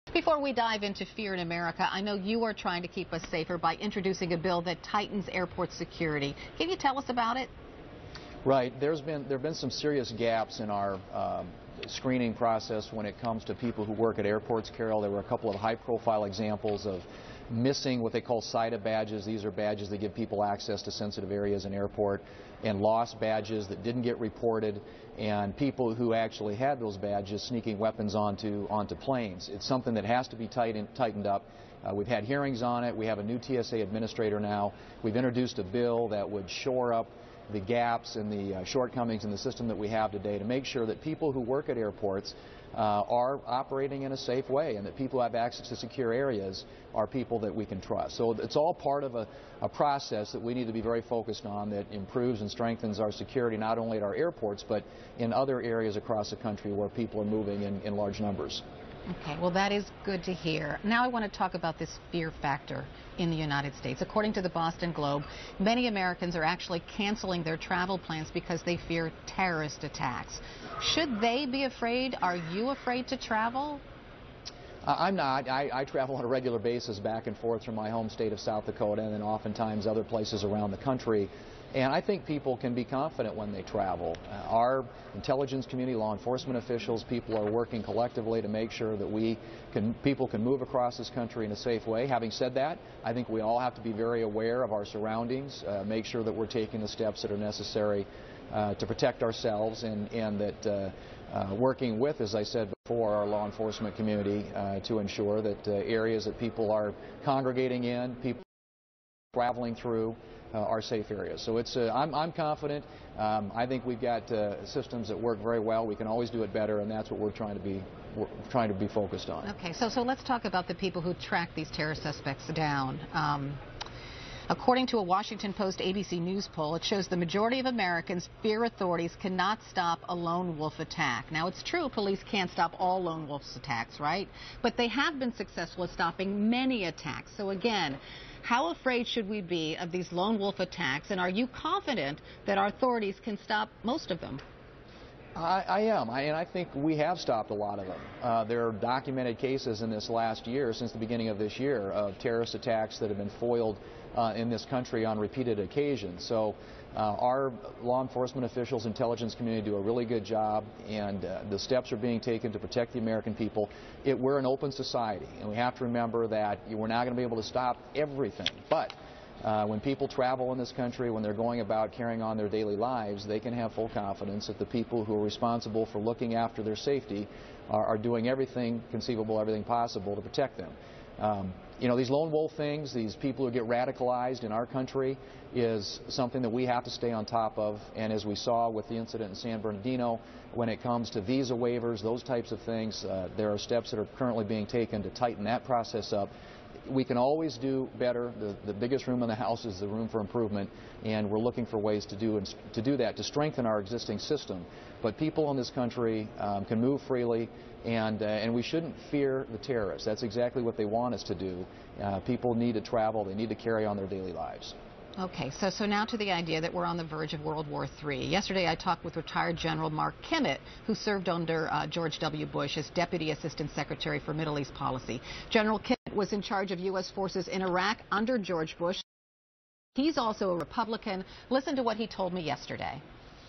Before we dive into fear in America, I know you are trying to keep us safer by introducing a bill that tightens airport security. Can you tell us about it? Right. There have been some serious gaps in our screening process when it comes to people who work at airports, Carol. There were a couple of high-profile examples of missing what they call SIDA badges. These are badges that give people access to sensitive areas in airport, and lost badges that didn't get reported, and people who actually had those badges sneaking weapons onto planes. It's something that has to be tightened up. We've had hearings on it. We have a new TSA administrator now. We've introduced a bill that would shore up the gaps and the shortcomings in the system that we have today to make sure that people who work at airports are operating in a safe way, and that people who have access to secure areas are people that we can trust. So it's all part of a process that we need to be very focused on that improves and strengthens our security not only at our airports but in other areas across the country where people are moving in large numbers. Okay, well, that is good to hear. Now I want to talk about this fear factor in the United States. According to the Boston Globe, many Americans are actually canceling their travel plans because they fear terrorist attacks. Should they be afraid? Are you afraid to travel? I'm not. I travel on a regular basis back and forth from my home state of South Dakota and then oftentimes other places around the country. And I think people can be confident when they travel. Our intelligence community, law enforcement officials, people are working collectively to make sure that people can move across this country in a safe way. Having said that, I think we all have to be very aware of our surroundings, make sure that we're taking the steps that are necessary to protect ourselves, and that working with, as I said before, our law enforcement community to ensure that areas that people are congregating in, people traveling through, are safe areas. So I'm confident. I think we've got systems that work very well. We can always do it better, and that's what we're trying to be focused on. Okay, so let's talk about the people who track these terror suspects down. According to a Washington Post ABC News poll, it shows the majority of Americans fear authorities cannot stop a lone wolf attack. Now, it's true police can't stop all lone wolf attacks, right? But they have been successful at stopping many attacks. So again, how afraid should we be of these lone wolf attacks, and are you confident that our authorities can stop most of them? I am, and I think we have stopped a lot of them. There are documented cases in this last year, since the beginning of this year, of terrorist attacks that have been foiled in this country on repeated occasions. So our law enforcement officials, intelligence community do a really good job, and the steps are being taken to protect the American people. We're an open society, and we have to remember that we're not going to be able to stop everything. But when people travel in this country, when they're going about carrying on their daily lives, they can have full confidence that the people who are responsible for looking after their safety are doing everything conceivable, everything possible to protect them. You know, these lone wolf things, these people who get radicalized in our country, is something that we have to stay on top of. And as we saw with the incident in San Bernardino, when it comes to visa waivers, those types of things, there are steps that are currently being taken to tighten that process up. We can always do better. The biggest room in the house is the room for improvement, and we're looking for ways to do that, to strengthen our existing system. But people in this country can move freely, and we shouldn't fear the terrorists. That's exactly what they want us to do. People need to travel. They need to carry on their daily lives. Okay, so now to the idea that we're on the verge of World War III. Yesterday I talked with retired General Mark Kimmett, who served under George W. Bush as Deputy Assistant Secretary for Middle East Policy. General Kimmett was in charge of U.S. forces in Iraq under George Bush. He's also a Republican. Listen to what he told me yesterday.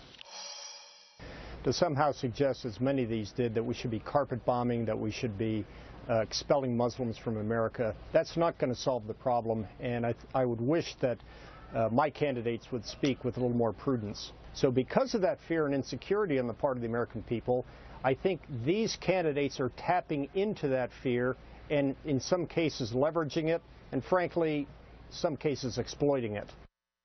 To somehow suggest, as many of these did, that we should be carpet bombing, that we should be expelling Muslims from America, that's not going to solve the problem, and I would wish that my candidates would speak with a little more prudence. So because of that fear and insecurity on the part of the American people, I think these candidates are tapping into that fear and in some cases leveraging it, and frankly, some cases exploiting it.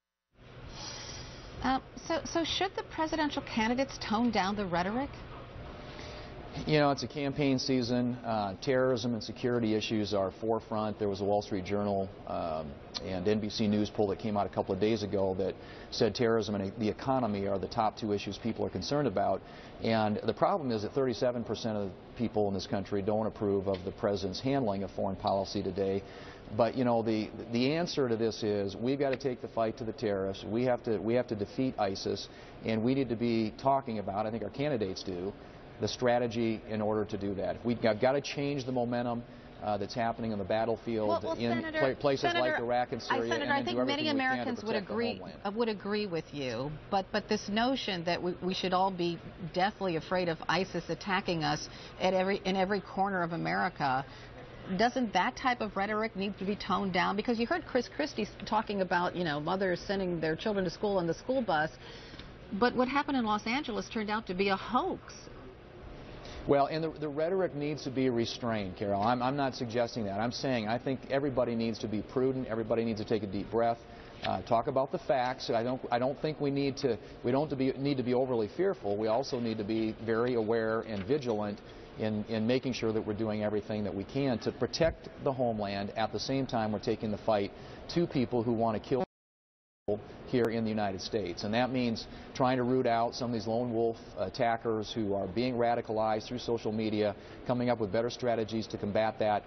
So should the presidential candidates tone down the rhetoric? You know, it's a campaign season. Terrorism and security issues are forefront. There was a Wall Street Journal and NBC News poll that came out a couple of days ago that said terrorism and the economy are the top two issues people are concerned about. And the problem is that 37% of the people in this country don't approve of the president's handling of foreign policy today. But you know, the answer to this is we've got to take the fight to the terrorists. We have to defeat ISIS, and we need to be talking about, I think our candidates do, the strategy in order to do that. We've got to change the momentum that's happening on the battlefield in places like Iraq and Syria. Senator, I think many Americans would agree with you, but this notion that we should all be deathly afraid of ISIS attacking us in every corner of America, doesn't that type of rhetoric need to be toned down? Because you heard Chris Christie talking about, mothers sending their children to school on the school bus, but what happened in Los Angeles turned out to be a hoax. Well, and the rhetoric needs to be restrained, Carol. I'm not suggesting that. I'm saying I think everybody needs to be prudent. Everybody needs to take a deep breath. Talk about the facts. I don't think we need to be overly fearful. We also need to be very aware and vigilant in making sure that we're doing everything that we can to protect the homeland. At the same time, we're taking the fight to people who want to kill here in the United States, and that means trying to root out some of these lone wolf attackers who are being radicalized through social media, coming up with better strategies to combat that.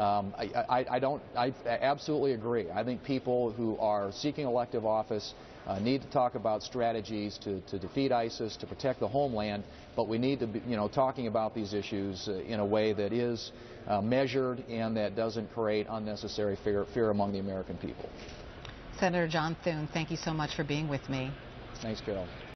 I absolutely agree. I think people who are seeking elective office need to talk about strategies to defeat ISIS, to protect the homeland, but we need to be, talking about these issues in a way that is measured and that doesn't create unnecessary fear among the American people. Senator John Thune, thank you so much for being with me. Thanks, Carol.